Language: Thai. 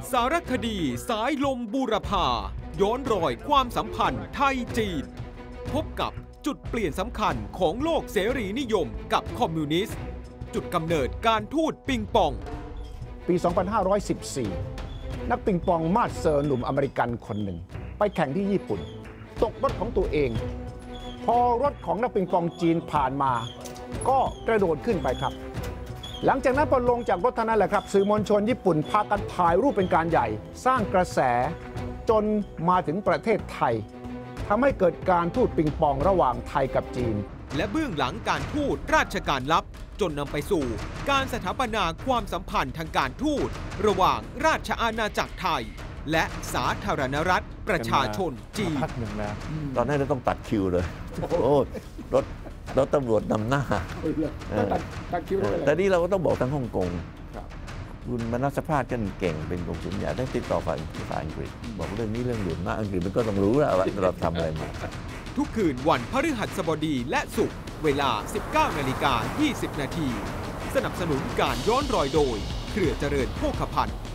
สารคดีสายลมบูรพาย้อนรอยความสัมพันธ์ไทยจีนพบกับจุดเปลี่ยนสำคัญของโลกเสรีนิยมกับคอมมิวนิสต์จุดกำเนิดการทูตปิงปองปี 2514 นักปิงปองมาสเซอร์หนุ่มอเมริกันคนหนึ่งไปแข่งที่ญี่ปุ่นตกรถของตัวเองพอรถของนักปิงปองจีนผ่านมาก็กระโดดขึ้นไปครับหลังจากนั้นพอลงจากรถเท่านั้นแหละครับสื่อมวลชนญี่ปุ่นพากันถ่ายรูปเป็นการใหญ่สร้างกระแสจนมาถึงประเทศไทยทำให้เกิดการทูตปิงปองระหว่างไทยกับจีนและเบื้องหลังการทูตราชการลับจนนำไปสู่การสถาปนาความสัมพันธ์ทางการทูตระหว่างราชอาณาจักรไทยและสาธารณรัฐประชาชนจีนพักหนึ่งนะตอนนี้เราต้องตัดคิวเลยโอ้รถตำรวจนำหน้าตัดคิวแต่นี่เราก็ต้องบอกทั้งฮ่องกงคุณมนัสภาสกันเก่งเป็นกงสุลใหญ่ได้ติดต่อฝ่ายอังกฤษบอกเรื่องนี้เรื่องด่วนมากอังกฤษมันก็ต้องรู้แล้วว่าเราทำอะไรมาทุกคืนวันพฤหัสบดีและศุกร์เวลา 19:20 น.สนับสนุนการย้อนรอยโดยเครือเจริญโภคภัณฑ์